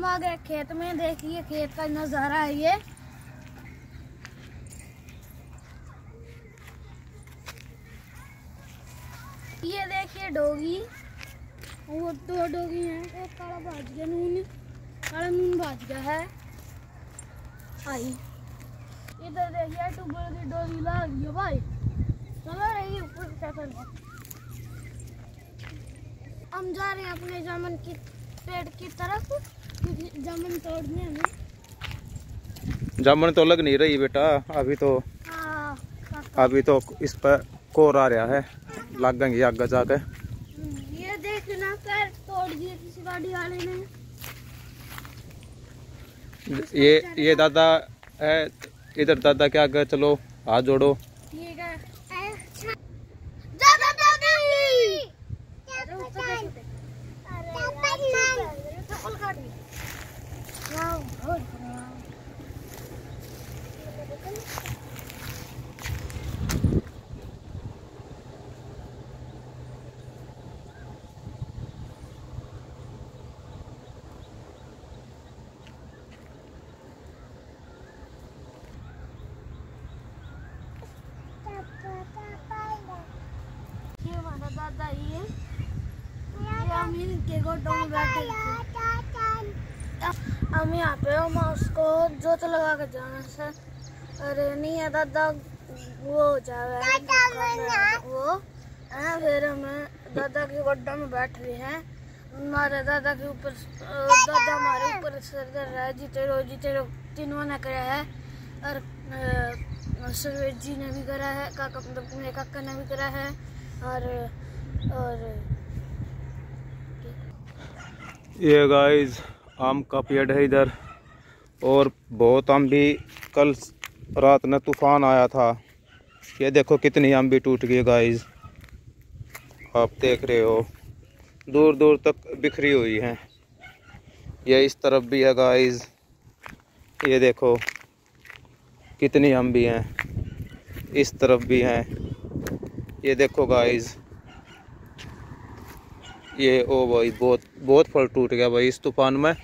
हम आ गए खेत में। देखिए खेत का नजारा है ये देखिए डोगी, वो दो डोगी हैं। एक काला भाज गया नून, काला नून भाज गया है। आई इधर देखिए टूबल की डोगी लग गई भाई, चलो रही ऊपर कैसे। हम जा रहे हैं अपने जामुन की पेड़ की तरफ, क्योंकि जामुन तोड़ने हमें। जामुन तो लग नहीं रही बेटा अभी तो। हाँ, अभी तो इस पर कोर आ रहा है, लगेंगे आगे जाके। ये देखना पैर तोड़ दिए किसी गाड़ी वाले ने। ये दादा है इधर, दादा के आगे चलो, हाथ जोड़ो। दादा ये हम इनके गोटों में बैठे हम यहाँ पे हम उसको जोत लगा के जाना से। अरे नहीं है दादा, वो हो जाएगा वो है। फिर हमें दादा के गोड्डा में बैठ रहे हैं। हमारे दादा के ऊपर, दादा हमारे ऊपर सर कर रहा है। जीते रहो तीनों ने करा है, और सुरेश जी ने भी करा है, काका मतलब मेरे काका ने भी करा है। और ये गाइस आम का पेड़ है इधर, और बहुत आम भी कल रात में तूफान आया था। ये देखो कितनी आम भी टूट गई गाइस, आप देख रहे हो दूर दूर तक बिखरी हुई हैं। ये इस तरफ भी है गाइस, ये देखो कितनी आम भी हैं, इस तरफ भी हैं। ये देखो गाइस, ये ओ भाई बहुत फल टूट गया भाई इस तूफान में।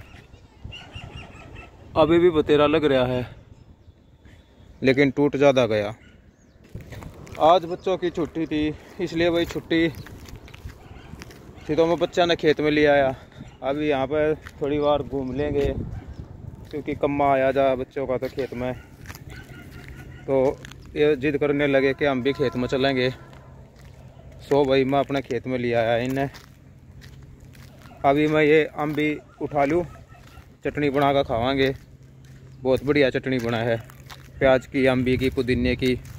अभी भी बतेरा लग रहा है, लेकिन टूट ज़्यादा गया। आज बच्चों की छुट्टी थी, इसलिए भाई छुट्टी थी तो मैं बच्चा ने खेत में ले आया। अभी यहाँ पर थोड़ी बार घूम लेंगे, क्योंकि कम्मा आया जा बच्चों का तो खेत में। तो ये जिद करने लगे कि हम भी खेत में चलेंगे। सो भाई मैं अपने खेत में ले आया इन्हें। अभी मैं ये आम भी उठा लूँ, चटनी बना कर खावांगे। बहुत बढ़िया चटनी बना है, प्याज की, अम्बी की, पुदीने की।